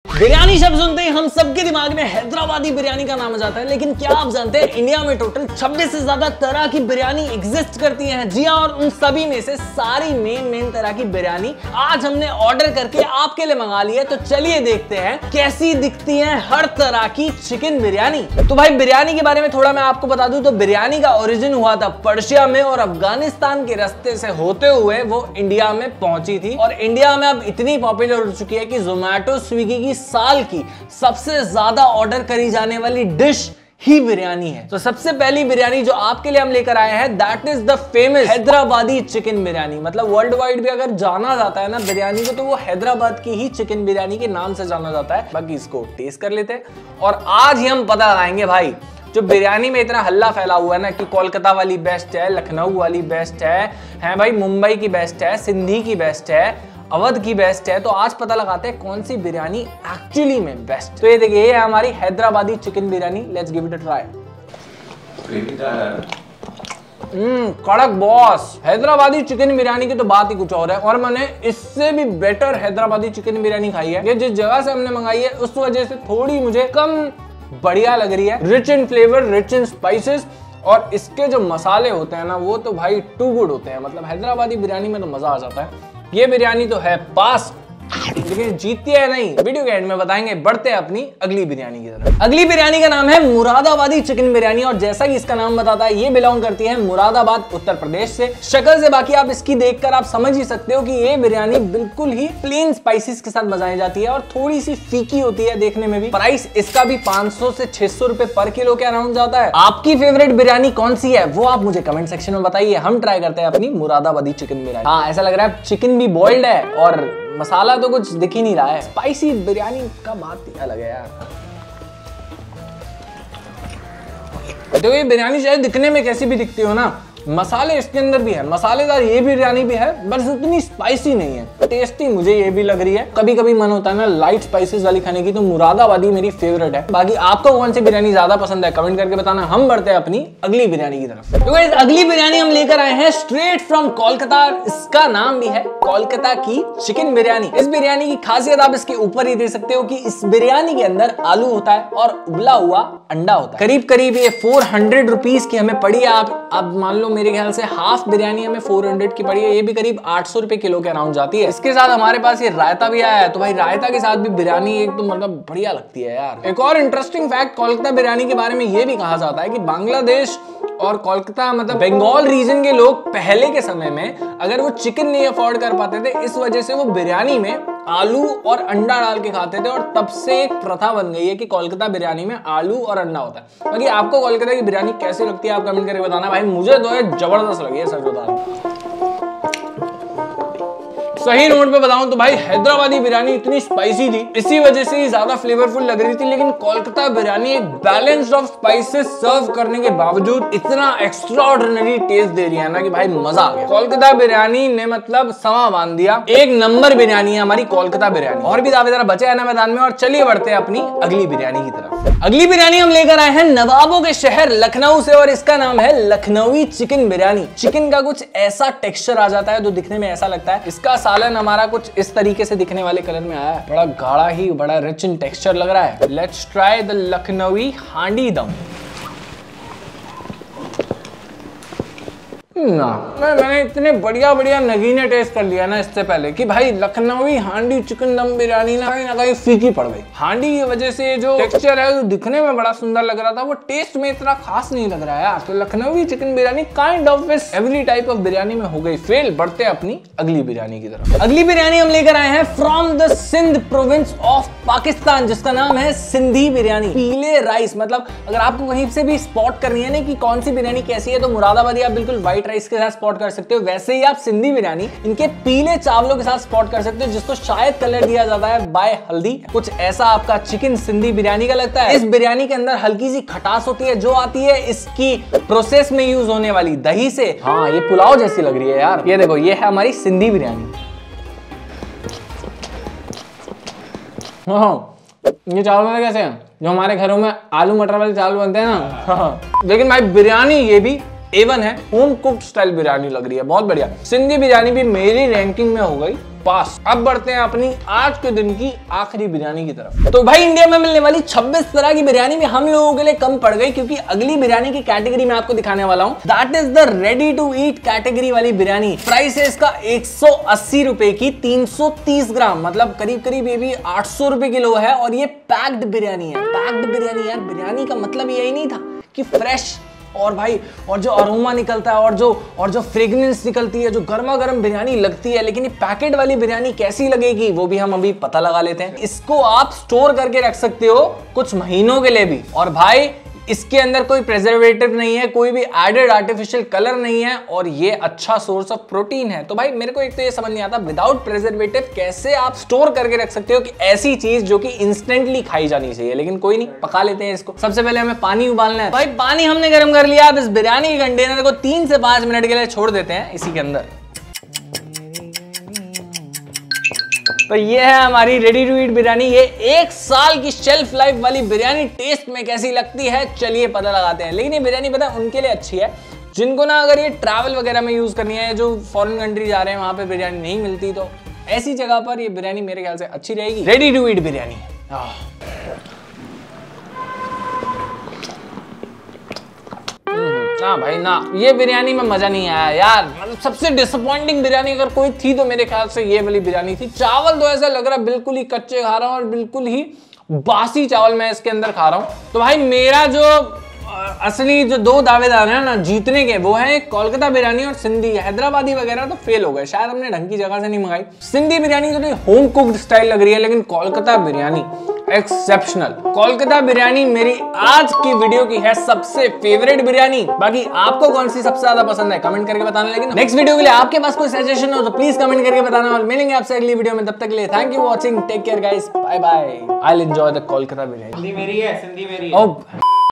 बिरयानी शब्द सुनते ही हम सबके दिमाग में हैदराबादी बिरयानी का नाम आ जाता है, लेकिन क्या आप जानते हैं इंडिया में टोटल 26 से ज्यादा तरह की बिरयानी एग्जिस्ट करती है। जी हाँ, और उन सभी में से सारी मेन तरह की बिरयानी आज हमने ऑर्डर करके आपके लिए मंगा ली है। तो चलिए देखते हैं कैसी दिखती है हर तरह की चिकन बिरयानी। तो भाई बिरयानी के बारे में थोड़ा मैं आपको बता दूं तो बिरयानी का ओरिजिन हुआ था पर्शिया में और अफगानिस्तान के रास्ते से होते हुए वो इंडिया में पहुंची थी और इंडिया में अब इतनी पॉपुलर हो चुकी है कि जोमैटो स्विगी की साल की सबसे ज्यादा ऑर्डर करी जाने वाली डिश ही बिरयानी है। तो सबसे पहली बिरयानी जो आपके लिए हम लेकर आए हैं that is the famous Hyderabadi chicken biryani. मतलब वर्ल्ड वाइड भी अगर जाना जाता है ना बिरयानी को तो वो हैदराबाद की ही चिकन बिरयानी के नाम से जाना जाता है। बाकी इसको टेस्ट कर लेते हैं और आज ही हम पता लगाएंगे भाई जो बिरयानी में इतना हल्ला फैला हुआ है ना कि कोलकाता वाली बेस्ट है, लखनऊ वाली बेस्ट है भाई, मुंबई की बेस्ट है, सिंधी की बेस्ट है, अवध की बेस्ट है। तो आज पता लगाते हैं कौन सी बिरयानी एक्चुअली में बेस्ट। तो ये देखिए ये है हमारी Hyderabadi chicken biryani. Let's give it a try. कड़क बॉस। हैदराबादी चिकन बिरयानी की तो बात ही कुछ और है और मैंने इससे भी बेटर हैदराबादी चिकन बिरयानी खाई है। ये जिस जगह से हमने मंगाई है उस वजह से थोड़ी मुझे कम बढ़िया लग रही है। Rich in flavour, rich in spices और इसके जो मसाले होते हैं ना वो तो भाई टू गुड होते हैं। मतलब हैदराबादी बिरयानी में तो मजा आ जाता है। ये बिरयानी तो है पास, लेकिन जीतती है नहीं, वीडियो के एंड में बताएंगे। बढ़ते हैं अपनी अगली बिरयानी की तरफ। अगली बिरयानी का नाम है मुरादाबादी चिकन बिरयानी और जैसा कि इसका नाम बताता है ये बिलोंग करती है मुरादाबाद उत्तर प्रदेश से। शक्ल से बाकी आप इसकी देखकर आप समझ ही सकते हो कि ये बिरयानी बिल्कुल ही प्लेन स्पाइसेस के साथ बनाई जाती है और थोड़ी सी फीकी होती है देखने में भी। प्राइस इसका भी 500 से 600 रुपए पर किलो के अराउंड जाता है। आपकी फेवरेट बिरयानी कौन सी है वो आप मुझे कमेंट सेक्शन में बताइए। हम ट्राई करते हैं अपनी मुरादाबादी चिकन बिरयानी। हाँ, ऐसा लग रहा है चिकन भी बॉइल्ड है और मसाला तो कुछ दिख ही नहीं रहा है। स्पाइसी बिरयानी का बात ही अलग है यार। तो ये बिरयानी शायद दिखने में कैसी भी दिखती हो ना, मसाले इसके अंदर भी है, मसालेदार ये बिरयानी भी है, बस इतनी स्पाइसी नहीं है। टेस्टी मुझे ये भी लग रही है। कभी कभी मन होता है ना लाइट स्पाइसेस वाली खाने की तो मुरादाबादी मेरी फेवरेट है। बाकी आपको कौन सी बिरयानी ज्यादा पसंद है कमेंट करके बताना। हम बढ़ते हैं अपनी अगली बिरयानी की तरफ। तो गाइस अगली बिरयानी हम लेकर आए हैं स्ट्रेट फ्रॉम कोलकाता। इसका नाम भी है कोलकाता की चिकन बिरयानी। इस बिरयानी की खासियत आप इसके ऊपर ही दे सकते हो कि इस बिरयानी के अंदर आलू होता है और उबला हुआ अंडा होता है। करीब करीब ये 400 रुपीज की हमें पड़ी है। आप मान लो मेरे ख्याल से हाफ बिरयानी हमें 400 की पड़ी है। ये भी करीब 800 रुपए किलो के अराउंड जाती है। इसके साथ हमारे पास ये रायता भी आया है। तो भाई रायता के साथ भी बिरयानी एक तो मतलब बढ़िया लगती है यार। एक और इंटरेस्टिंग फैक्ट कोलकाता बिरयानी के बारे में ये भी कहा जाता है कि बांग्लादेश और कोलकाता मतलब बंगाल रीजन के लोग पहले के समय में अगर वो चिकन नहीं अफोर्ड कर पाते थे इस वजह से वो बिरयानी में आलू और अंडा डाल के खाते थे और तब से एक प्रथा बन गई है कि कोलकाता बिरयानी में आलू और अंडा होता है। बाकी आपको कोलकाता की बिरयानी कैसी लगती है आप कमेंट करके बताना। भाई मुझे तो ये जबरदस्त लगी है सच बता। सही नोट पे बताऊं तो भाई हैदराबादी बिरयानी इतनी स्पाइसी थी इसी वजह से ही ज्यादा फ्लेवरफुल लग रही थी, लेकिन कोलकाता बिरयानी एक बैलेंस ऑफ स्पाइसेस सर्व करने के बावजूद इतना एक्स्ट्राऑर्डिनरी टेस्ट दे रही है ना कि भाई मजा आ गया। कोलकाता बिरयानी ने मतलब समा बांध दिया। एक नंबर बिरयानी है हमारी कोलकाता बिरयानी। और भी दावेदार बचे हैं ना मैदान में और चलिए बढ़ते हैं अपनी अगली बिरयानी की तरफ। अगली बिरयानी हम लेकर आए हैं नवाबों के शहर लखनऊ से और इसका नाम है लखनवी चिकन बिरयानी। चिकन का कुछ ऐसा टेक्सचर आ जाता है जो दिखने में ऐसा लगता है। इसका सालन हमारा कुछ इस तरीके से दिखने वाले कलर में आया है। बड़ा गाढ़ा ही बड़ा रिच इन टेक्सचर लग रहा है। लेट्स ट्राई द लखनवी हांडी दम। ना मैंने इतने बढ़िया नगीने टेस्ट कर लिया ना इससे पहले कि भाई लखनवी हांडी चिकन दम बिरयानी ना कहीं फीकी पड़ गई। हांडी की वजह से जो टेक्सचर है जो दिखने में बड़ा सुंदर लग रहा था वो टेस्ट में इतना खास नहीं लग रहा है यार। तो Lucknowi chicken biryani kind of is every type of biryani में हो गई फेल। बढ़ते हैं अपनी अगली बिरयानी की तरफ। अगली बिरयानी हम लेकर आए हैं from the Sindh province of Pakistan जिसका नाम है सिंधी बिरयानी। पीले राइस मतलब अगर आपको कहीं से भी स्पॉट करनी है ना कि कौन सी बिरयानी कैसी है तो मुरादाबादी आप बिल्कुल व्हाइट राइस के साथ स्पॉट कर सकते हो। वैसे ही आप सिंधी बिरयानी इनके पीले चावलों के साथ स्पॉट कर सकते हो जिसको शायद कलर दिया जाता है बाय हल्दी। कुछ ऐसा आपका चिकन सिंधी बिरयानी का लगता है। इस बिरयानी के अंदर हल्की सी खटास होती है जो आती है इसकी प्रोसेस में यूज होने वाली दही से। हाँ ये पुलाव जैसी लग रही है यार। ये देखो ये है हमारी सिंधी बिरयानी। ये चावल कैसे हैं जो हमारे घरों में आलू मटर वाले चावल बनते हैं ना। लेकिन भाई बिरयानी ये भी A1 है। होम कुक्ड स्टाइल बिरयानी लग रही है बहुत बढ़िया। सिंधी बिरयानी भी मेरी रैंकिंग में हो गई पास। अब बढ़ते हैं अपनी आज के दिन की आखिरी बिरयानी की तरफ। तो भाई इंडिया में मिलने वाली 26 तरह की बिरयानी भी हम लोगों के लिए कम पड़ गई, क्योंकि अगली बिरयानी की कैटेगरी मैं आपको दिखाने वाला हूं। That is the ready to eat category वाली बिरयानी। प्राइस है इसका 180 रुपए की 330 ग्राम, मतलब करीब करीब ये भी 800 रुपए किलो है। और ये पैक्ड बिरयानी है। पैक्ड बिरयानी यार, बिरयानी का मतलब यही नहीं था कि फ्रेश और भाई और जो अरोमा निकलता है और जो फ्रेग्रेंस निकलती है, जो गर्मा गर्म बिरयानी लगती है। लेकिन ये पैकेट वाली बिरयानी कैसी लगेगी वो भी हम अभी पता लगा लेते हैं। इसको आप स्टोर करके रख सकते हो कुछ महीनों के लिए भी। और भाई इसके अंदर कोई प्रिजर्वेटिव नहीं है, कोई भी एडेड आर्टिफिशियल कलर नहीं है, और ये अच्छा सोर्स ऑफ प्रोटीन है। तो भाई मेरे को एक तो ये समझ नहीं आता, विदाउट प्रिजर्वेटिव कैसे आप स्टोर करके रख सकते हो कि ऐसी चीज जो कि इंस्टेंटली खाई जानी चाहिए। लेकिन कोई नहीं, पका लेते हैं इसको। सबसे पहले हमें पानी उबालना है। भाई पानी हमने गर्म कर लिया। अब इस बिरयानी के कंटेनर को 3 से 5 मिनट के लिए छोड़ देते हैं इसी के अंदर। तो ये है हमारी रेडी टू ईट बिरयानी। ये 1 साल की शेल्फ लाइफ वाली बिरयानी टेस्ट में कैसी लगती है चलिए पता लगाते हैं। लेकिन ये बिरयानी पता है उनके लिए अच्छी है जिनको ना अगर ये ट्रैवल वगैरह में यूज करनी है, जो फॉरेन कंट्री जा रहे हैं वहां पे बिरयानी नहीं मिलती, तो ऐसी जगह पर ये बिरयानी मेरे ख्याल से अच्छी रहेगी। Ready to eat biryani. ना भाई ना, ये बिरयानी में मजा नहीं आया यार। मतलब सबसे डिसअपॉइंटिंग बिरयानी अगर कोई थी तो मेरे ख्याल से ये वाली बिरयानी थी। चावल तो ऐसा लग रहा है बिल्कुल ही कच्चे खा रहा हूँ, और बिल्कुल ही बासी चावल मैं इसके अंदर खा रहा हूँ। तो भाई मेरा जो असली जो 2 दावेदार हैं ना जीतने के, वो है कोलकाता बिरयानी और सिंधी। हैदराबादी वगैरह तो फेल हो गए, शायद हमने ढंग की जगह से नहीं मंगाई। सिंधी बिरयानी तो होम कुक्ड स्टाइल लग रही है, लेकिन कोलकाता बिरयानी एक्सेप्शनल। कोलकाता बिरयानी मेरी आज की वीडियो की है सबसे फेवरेट बिरयानी। बाकी आपको कौन सी सबसे ज्यादा पसंद है कमेंट करके बताना। लेकिन नेक्स्ट वीडियो के लिए आपके पास कोई सजेशन हो तो प्लीज कमेंट करके बताना। और मिलेंगे आपसे अगली वीडियो में, तब तक के लिए thank you watching, take care guys, bye bye. I will enjoy the Kolkata biryani. Sindhi मेरी है, सिंधी मेरी है।